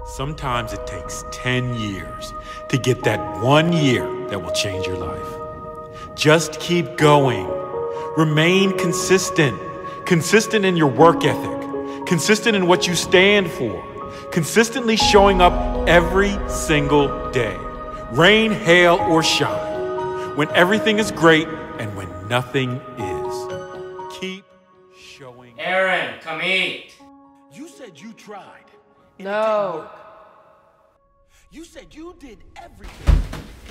Sometimes it takes 10 years to get that 1 year that will change your life. Just keep going. Remain consistent. Consistent in your work ethic. Consistent in what you stand for. Consistently showing up every single day. Rain, hail, or shine. When everything is great and when nothing is. Keep showing up. Aaron, come eat. You said you tried. And No. it didn't work. You said you did everything.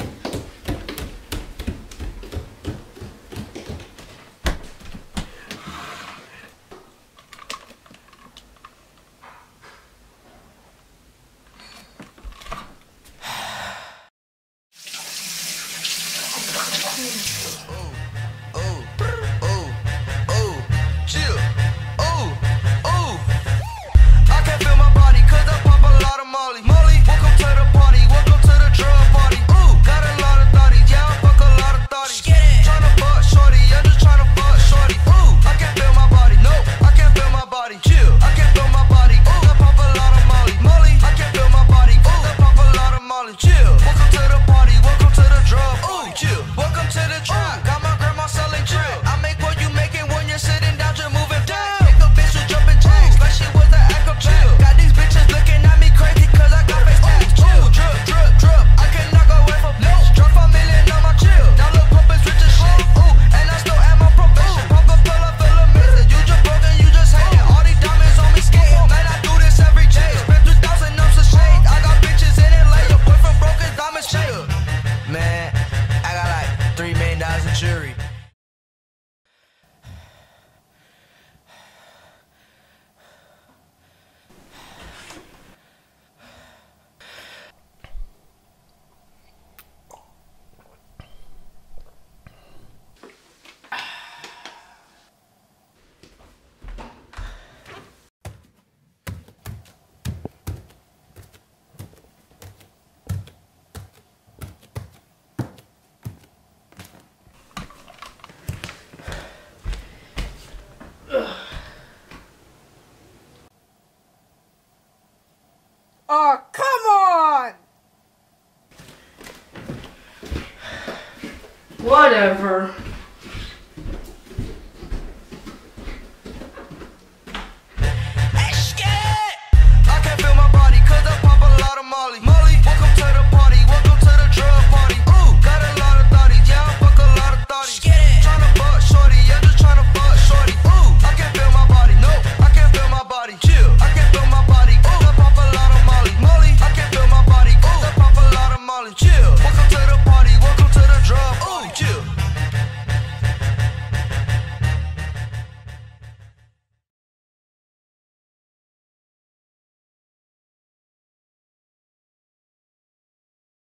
Oh, come on! Whatever.